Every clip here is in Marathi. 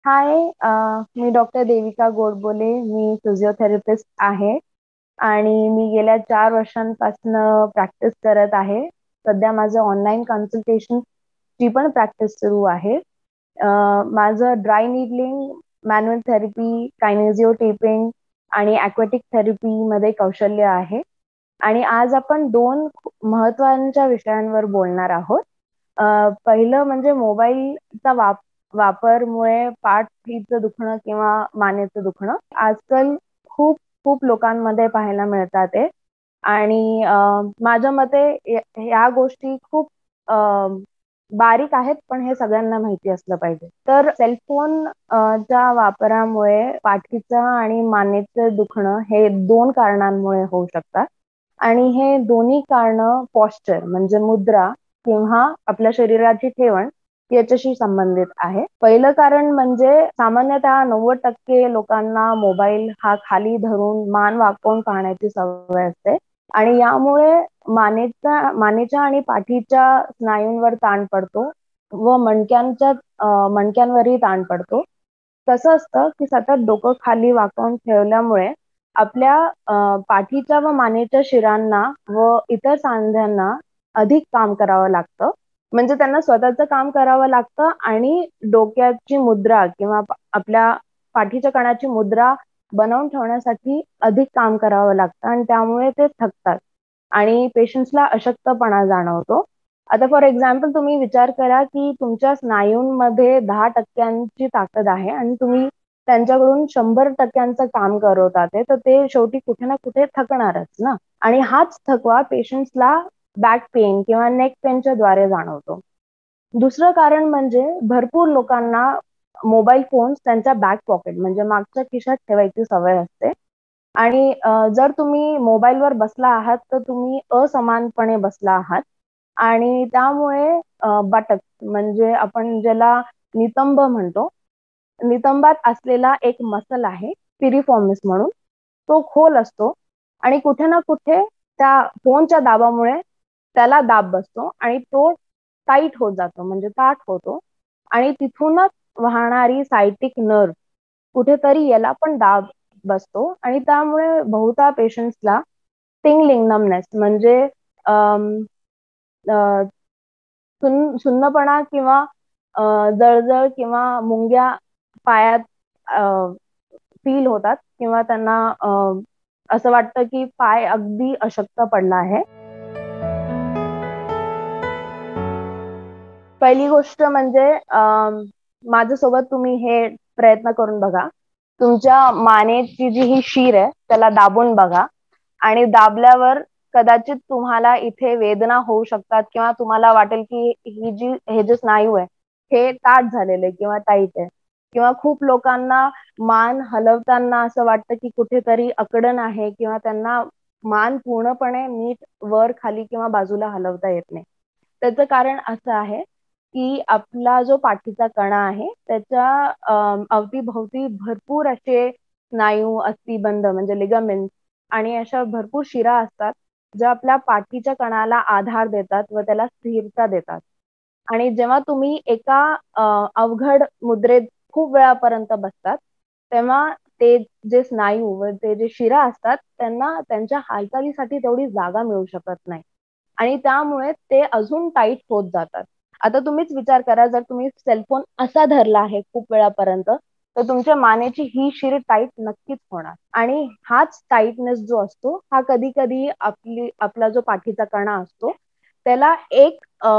हाय. मी डॉक्टर देविका गोडबोले. मी फिजिओथेरपिस्ट आहे आणि मी गेल्या 4 वर्षांपासून प्रॅक्टिस करत आहे. सध्या माझं ऑनलाईन कन्सल्टेशन ची पण प्रॅक्टिस सुरू आहे. माझं dry needling, manual therapy, kinesio taping आणि ॲक्वॅटिक थेरपी मध्ये कौशल्य आहे. आणि आज आपण दोन महत्वाच्या विषयांवर बोलणार आहोत. पहिलं म्हणजे मोबाईलचा वापरमुळे पाठीचं दुखणं किंवा मानेचं दुखणं आजकाल खूप खूप लोकांमध्ये पाहायला मिळतात आहे. आणि माझ्या मते ह्या गोष्टी खूप बारीक आहेत, पण हे सगळ्यांना माहिती असलं पाहिजे. तर सेलफोन च्या वापरामुळे पाठीचं आणि मानेचं दुखणं हे दोन कारणांमुळे होऊ शकतात. आणि हे दोन्ही कारण पॉस्चर म्हणजे मुद्रा किंवा आपल्या शरीराची ठेवण याच्याशी संबंधित आहे. पहिलं कारण म्हणजे सामान्यतः 90% लोकांना मोबाईल हा खाली धरून मान वाकवून पाहण्याची सवय असते आणि यामुळे मानेच्या आणि पाठीच्या स्नायूंवर ताण पडतो व मणक्यांवरही ताण पडतो. कसं असतं की सतत डोकं खाली वाकवून ठेवल्यामुळे आपल्या पाठीच्या व मानेच्या शिरांना व इतर सांध्यांना अधिक काम करावं लागतं. म्हणजे त्यांना स्वतःचं काम करावं लागतं आणि डोक्याची मुद्रा किंवा आपल्या पाठीच्या कणाची मुद्रा बनवून ठेवण्यासाठी अधिक काम करावं लागतं आणि त्यामुळे ते थकतात आणि पेशंट्सला अशक्तपणा जाणवतो. आता फॉर एक्झाम्पल तुम्ही विचार करा की तुमच्या स्नायूंमध्ये 10% ताकद आहे आणि तुम्ही त्यांच्याकडून 100% काम करवतात आहे, तर ते शेवटी कुठे ना कुठे थकणारच ना. आणि हाच थकवा पेशंट्सला बॅक पेन किंवा नेक पेनच्या द्वारे जाणवतो. दुसरं कारण म्हणजे भरपूर लोकांना मोबाईल फोन्स त्यांच्या बॅक पॉकेट म्हणजे मागच्या खिशात ठेवायची सवय असते. आणि जर तुम्ही मोबाईलवर बसला आहात तर तुम्ही असमानपणे बसला आहात आणि त्यामुळे बटक म्हणजे आपण ज्याला नितंब म्हणतो, नितंबात असलेला एक मसल आहे पिरिफॉर्मिस म्हणून, तो खोल असतो आणि कुठे ना कुठे त्या फोनच्या दाबामुळे त्याला दाब बसतो आणि तो टाईट होत जातो म्हणजे ताठ होतो आणि तिथूनच वाहणारी सायटिक नर्व कुठेतरी याला पण दाब बसतो आणि त्यामुळे बहुता पेशंट्सला टिंगलिंग नमनेस म्हणजे अम, अ, सुन्नपणा किंवा जळजळ किंवा मुंग्या पायात फील होतात किंवा त्यांना असं वाटतं की पाय अगदी अशक्त पडला आहे. पहिली गोष्ट म्हणजे माझ्यासोबत तुम्ही हे प्रयत्न करून बघा. तुमच्या मानेची जी ही शीर आहे त्याला दाबून बघा आणि दाबल्यावर कदाचित तुम्हाला इथे वेदना होऊ शकतात किंवा तुम्हाला वाटेल की हे जे स्नायू आहे हे ताठ झालेले किंवा टाईट आहे किंवा खूप लोकांना मान हलवताना असं वाटतं की कुठेतरी अकडन आहे किंवा त्यांना मान पूर्णपणे नीट वर खाली किंवा बाजूला हलवता येत नाही. त्याचं कारण असं आहे की आपला जो पाठीचा कणा आहे त्याच्या अवतीभोवती भरपूर असे स्नायू, अस्थिबंध म्हणजे लिगामेंट आणि अशा भरपूर शिरा असतात ज्या आपल्या पाठीच्या कणाला आधार देतात व त्याला स्थिरता देतात. आणि जेव्हा तुम्ही एका अवघड मुद्रेत खूप वेळापर्यंत बसतात तेव्हा ते जे स्नायू व ते जे शिरा असतात त्यांना त्यांच्या हालचालीसाठी तेवढी जागा मिळू शकत नाही आणि त्यामुळे ते अजून टाईट होत जातात. आता तुम्हीच विचार करा, जर तुम्ही सेलफोन असा धरला आहे खूप वेळापर्यंत तर तुमच्या मानेची ही शिर टाईट नक्कीच होणार आणि हाच टाईटनेस जो असतो हा कधी कधी आपला जो पाठीचा कणा असतो त्याला एक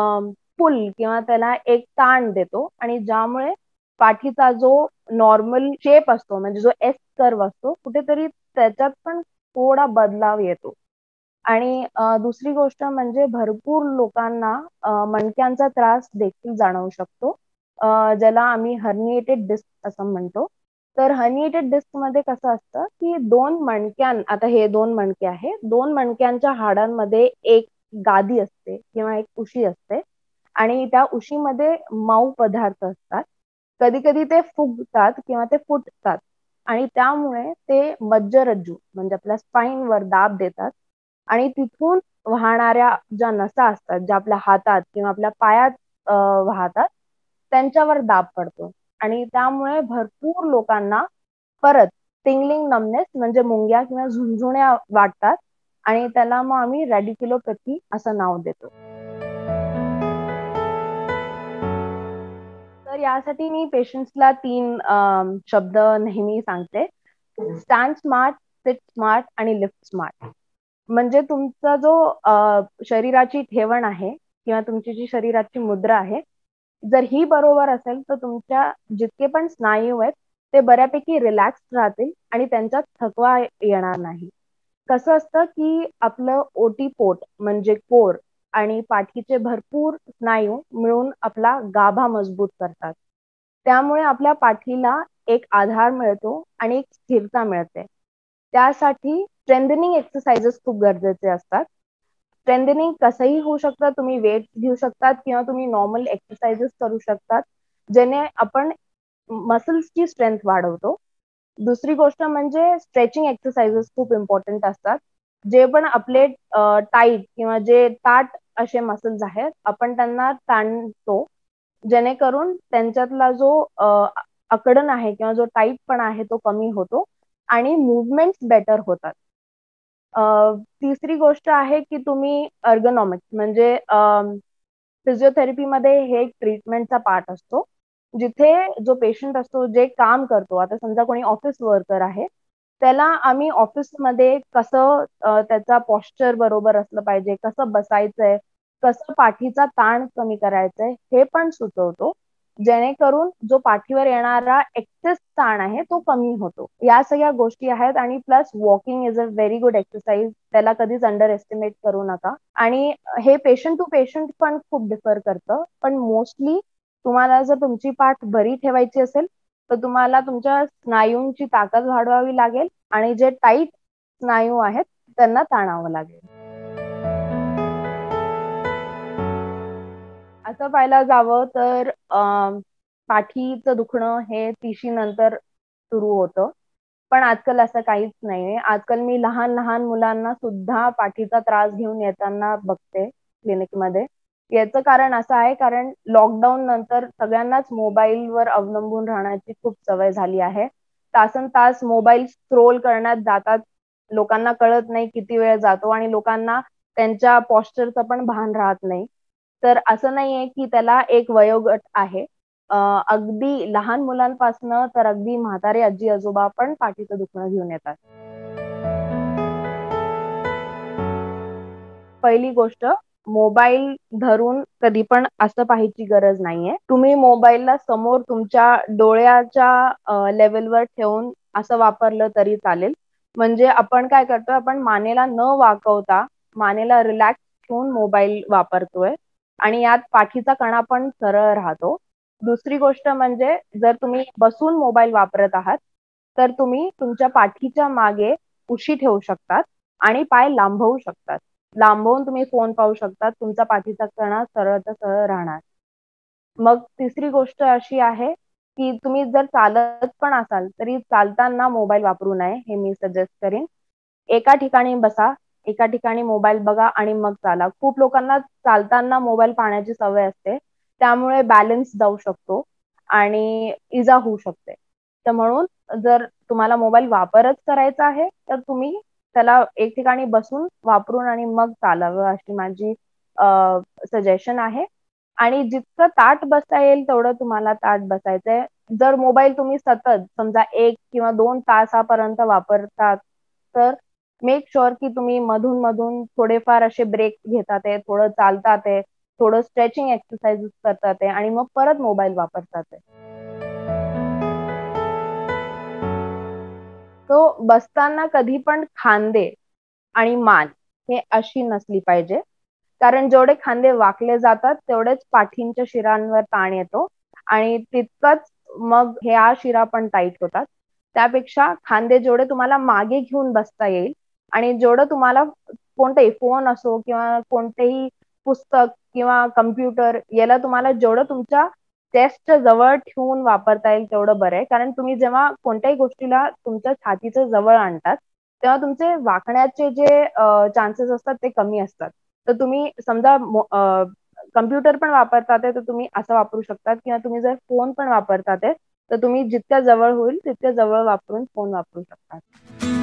पुल किंवा त्याला एक ताण देतो आणि ज्यामुळे पाठीचा जो नॉर्मल शेप असतो म्हणजे जो एस कर्व असतो कुठेतरी त्याच्यात पण थोडा बदलाव येतो. आणि दुसरी गोष्ट म्हणजे भरपूर लोकांना मणक्यांचा त्रास देखील जाणवू शकतो, ज्याला आम्ही हर्निएटेड डिस्क असं म्हणतो. तर हर्निएटेड डिस्क मध्ये कसं असतं की आता हे दोन मणके आहे, दोन मणक्यांच्या हाडांमध्ये एक गादी असते किंवा एक उशी असते आणि त्या उशीमध्ये मऊ पदार्थ असतात. कधी कधी ते फुगतात किंवा ते फुटतात आणि त्यामुळे ते मज्जारज्जू म्हणजे आपल्या स्पाईनवर दाब देतात आणि तिथून वाहणाऱ्या ज्या नसा असतात ज्या आपल्या हातात किंवा आपल्या पायात वाहतात त्यांच्यावर दाब पडतो आणि त्यामुळे भरपूर लोकांना परत टिंगलिंग नमनेस म्हणजे मुंग्या किंवा झुंझुण्या वाटतात आणि त्याला मग आम्ही रॅडिक्युलोपॅथी असं नाव देतो. तर यासाठी मी पेशंट्सला 3 शब्द नेहमी सांगते. स्टँड स्मार्ट, सिट स्मार्ट आणि लिफ्ट स्मार्ट. म्हणजे तुमचा जो शरीराची ठेवण आहे किंवा तुमची जी शरीराची मुद्रा आहे, जर ही बरोबर असेल तर तुमच्या जितके पण स्नायू आहेत ते बऱ्यापैकी रिलॅक्स राहतील आणि त्यांच्यात थकवा येणार नाही. कसं असतं की आपलं ओटीपोट म्हणजे कोर आणि पाठीचे भरपूर स्नायू मिळून आपला गाभा मजबूत करतात. त्यामुळे आपल्या पाठीला एक आधार मिळतो आणि एक स्थिरता मिळते. त्यासाठी स्ट्रेंथनिंग एक्सरसाइजेस खूप गरजेचे असतात. स्ट्रेंथनिंग कसंही होऊ शकतं. तुम्ही वेट घेऊ शकतात किंवा तुम्ही नॉर्मल एक्सरसाइजेस करू शकतात. जेणे आपण मसल्सची स्ट्रेंथ वाढवतो. दुसरी गोष्ट म्हणजे स्ट्रेचिंग एक्सरसाइजेस खूप इम्पॉर्टंट असतात. जे पण आपले टाईट किंवा जे ताठ असे मसल्स आहेत, आपण त्यांना ताणतो. जेणेकरून त्यांच्यातला जो अकडन आहे किंवा जो टाईटपणा आहे तो कमी होतो आणि मूव्हमेंट्स बेटर होतात. तिसरी गोष्ट आहे की तुम्ही अर्गोनॉमिक्स म्हणजे फिजिओथेरपीमध्ये हे एक ट्रीटमेंटचा पार्ट असतो. जिथे जो पेशंट असतो, जे काम करतो, आता समजा कोणी ऑफिस वर्कर आहे, त्याला आम्ही ऑफिसमध्ये कसं त्याचा पॉश्चर बरोबर असलं पाहिजे, कसं बसायचंय, कसं पाठीचा ताण कमी करायचंय, हे पण सुचवतो. जेणेकरून जो पाठीवर येणारा एक्सेस ताण आहे तो कमी होतो. या सगळ्या गोष्टी आहेत आणि plus walking is a very good exercise. त्याला कधीच अंडर एस्टिमेट करू नका. आणि हे पेशंट टू पेशंट पण खूप डिफर करतं. पण मोस्टली तुम्हाला जर तुमची पाठ बरी ठेवायची असेल, तर तुम्हाला तुमच्या स्नायूंची ताकद वाढवावी लागेल आणि जे टाईट स्नायू आहेत त्यांना ताणावं लागेल. असं पाहायला जावं तर पाठीचं दुखणं हे 30शी नंतर सुरू होतं. पण आजकाल असं काहीच नाहीये. आजकाल मी लहान-लहान मुलांना सुद्धा पाठीचा त्रास घेऊन येताना बघते क्लिनिकमध्ये. याचं कारण असं आहे कारण लॉकडाऊन नंतर सगळ्यांनाच मोबाईलवर अवलंबून राहण्याची खूप सवय झाली आहे. तासनतास मोबाईल स्क्रोल करण्यात जातात. लोकांना कळत नाही किती वेळ जातो आणि लोकांना त्यांच्या पॉश्चरचं पण भान राहत नाही. तर असं नाहीये की त्याला एक वयोगट आहे. अगदी लहान मुलांपासनं तर अगदी म्हातारे आजी-आजोबा पण पाठीचं दुखणं घेऊन येतात. पहिली गोष्ट मोबाईल धरून कधी पण असं पाहायची गरज नाहीये. तुम्ही मोबाईलला समोर तुमच्या डोळ्याच्या लेव्हलवर ठेवून असं वापरलं तरी चालेल. म्हणजे आपण काय करतोय, आपण मानेला न वाकवता मानेला रिलॅक्स ठेवून मोबाईल वापरतोय आणि यात पाठीचा कणा पण सरळ राहतो. दुसरी गोष्ट म्हणजे जर तुम्ही बसून मोबाईल वापरत आहात, तर तुम्ही तुमच्या पाठीच्या मागे उशी ठेवू शकतात आणि पाय लांबवू शकतात. लांबवून तुम्ही फोन पाहू शकता. तुमचा पाठीचा कणा सरळचा सरळ राहणार. मग तिसरी गोष्ट अशी आहे, की तुम्ही जर चालत पण असाल, तरी चालताना मोबाईल वापरू नये, हे मी सजेस्ट करीन. एका ठिकाणी बसा, एका ठिकाणी मोबाईल बघा आणि मग चाला. खूप लोकांना चालताना मोबाईल पाहण्याची सवय असते. त्यामुळे बॅलन्स जाऊ शकतो आणि इजा होऊ शकते. तर म्हणून जर तुम्हाला मोबाईल वापरच करायचा आहे, तर तुम्ही त्याला एक ठिकाणी बसून वापरून आणि मग चालावं अशी माझी सजेशन आहे. आणि जितकं ताठ बसता येईल तेवढं तुम्हाला ताठ बसायचंय. जर मोबाईल तुम्ही सतत समजा 1 किंवा 2 तासापर्यंत वापरतात, तर मेक शुअर की तुम्ही मधून-मधून थोडेफार असे ब्रेक घेतात आहे, थोडं चालतात आहे, थोडं स्ट्रेचिंग एक्सरसाइजेस करतात आहे आणि मग परत मोबाईल वापरतात आहे. तो बसताना कधी पण खांदे आणि मान हे अशी नसली पाहिजे. कारण जेवढे खांदे वाकले जातात, तेवढेच पाठींच्या शिरांवर ताण येतो आणि तितकंच मग ह्या शिरा पण टाईट होतात. त्यापेक्षा खांदे जेवढे तुम्हाला मागे घेऊन बसता येईल आणि जेवढं तुम्हाला कोणतेही फोन असो किंवा कोणतेही पुस्तक किंवा कॉम्प्युटर याला तुम्हाला जेवढं तुमच्या चेस्टच्या जवळ ठेवून वापरता येईल तेवढं बरं आहे. कारण तुम्ही जेव्हा कोणत्याही गोष्टीला तुमच्या छातीच्या जवळ आणतात, तेव्हा तुमचे वाकण्याचे जे चान्सेस असतात ते कमी असतात. तर तुम्ही समजा कॉम्प्युटर पण वापरतात आहे, तर तुम्ही असं वापरू शकतात किंवा तुम्ही जर फोन पण वापरतात आहे, तर तुम्ही जितक्या जवळ होईल तितक्या जवळ वापरून फोन वापरू शकता.